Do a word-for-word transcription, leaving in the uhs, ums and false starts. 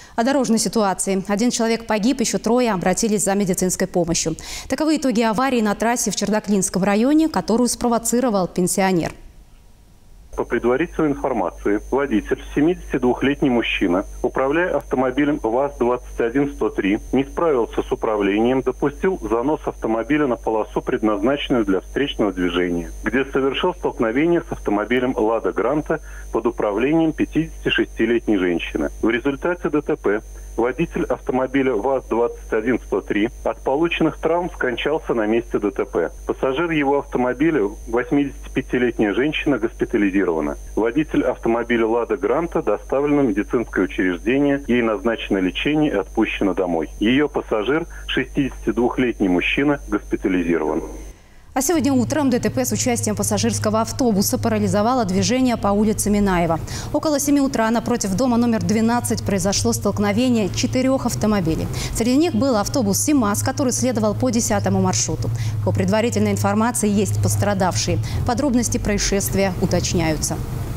О дорожной ситуации. Один человек погиб, еще трое обратились за медицинской помощью. Таковы итоги аварии на трассе в Чердаклинском районе, которую спровоцировал пенсионер. По предварительной информации, водитель, семидесятидвухлетний мужчина, управляя автомобилем ВАЗ двадцать один сто три, не справился с управлением, допустил занос автомобиля на полосу, предназначенную для встречного движения, где совершил столкновение с автомобилем «Лада Гранта» под управлением пятидесятишестилетней женщины. В результате ДТП водитель автомобиля ВАЗ двадцать один сто три от полученных травм скончался на месте ДТП. Пассажир его автомобиля, восьмидесятипятилетняя женщина, госпитализирована. Водитель автомобиля «Лада Гранта» доставлен в медицинское учреждение, ей назначено лечение и отпущена домой. Ее пассажир, шестидесятидвухлетний мужчина, госпитализирован. А сегодня утром ДТП с участием пассажирского автобуса парализовало движение по улице Минаева. Около семи утра напротив дома номер двенадцать произошло столкновение четырех автомобилей. Среди них был автобус «СИМАЗ», который следовал по десятому маршруту. По предварительной информации есть пострадавшие. Подробности происшествия уточняются.